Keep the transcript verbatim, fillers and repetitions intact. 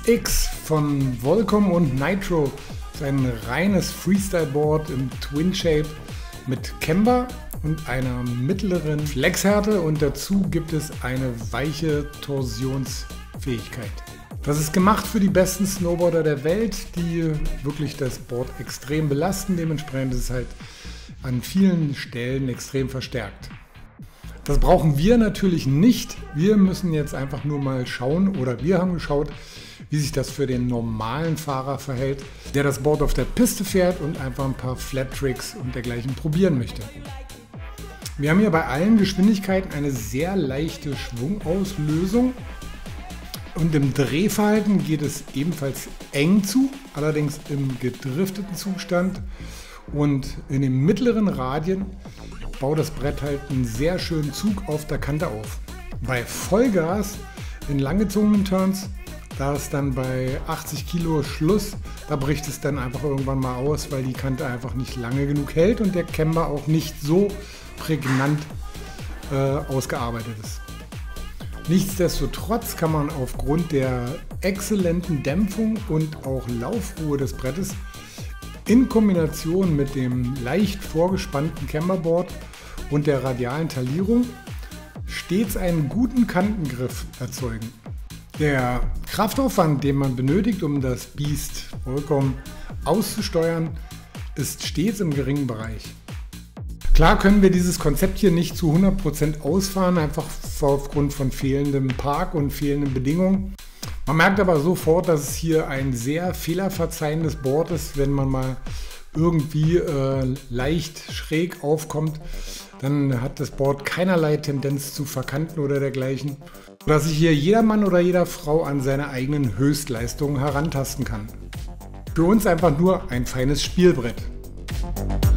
X von Volcom und Nitro ist ein reines Freestyle-Board im Twin Shape mit Camber und einer mittleren Flexhärte und dazu gibt es eine weiche Torsionsfähigkeit. Das ist gemacht für die besten Snowboarder der Welt, die wirklich das Board extrem belasten. Dementsprechend ist es halt an vielen Stellen extrem verstärkt. Das brauchen wir natürlich nicht. Wir müssen jetzt einfach nur mal schauen oder wir haben geschaut, wie sich das für den normalen Fahrer verhält, der das Board auf der Piste fährt und einfach ein paar Flat Tricks und dergleichen probieren möchte. Wir haben hier bei allen Geschwindigkeiten eine sehr leichte Schwungauslösung und im Drehverhalten geht es ebenfalls eng zu, allerdings im gedrifteten Zustand und in den mittleren Radien baut das Brett halt einen sehr schönen Zug auf der Kante auf. Bei Vollgas in langgezogenen Turns, da ist dann bei achtzig Kilo Schluss, da bricht es dann einfach irgendwann mal aus, weil die Kante einfach nicht lange genug hält und der Camber auch nicht so prägnant äh, ausgearbeitet ist. Nichtsdestotrotz kann man aufgrund der exzellenten Dämpfung und auch Laufruhe des Brettes in Kombination mit dem leicht vorgespannten Camberboard und der radialen Taillierung stets einen guten Kantengriff erzeugen. Der Kraftaufwand, den man benötigt, um das Biest vollkommen auszusteuern, ist stets im geringen Bereich. Klar können wir dieses Konzept hier nicht zu hundert Prozent ausfahren, einfach aufgrund von fehlendem Park und fehlenden Bedingungen. Man merkt aber sofort, dass es hier ein sehr fehlerverzeihendes Board ist. Wenn man mal irgendwie äh, leicht schräg aufkommt, dann hat das Board keinerlei Tendenz zu verkanten oder dergleichen, sodass sich hier jeder Mann oder jeder Frau an seine eigenen Höchstleistungen herantasten kann. Für uns einfach nur ein feines Spielbrett.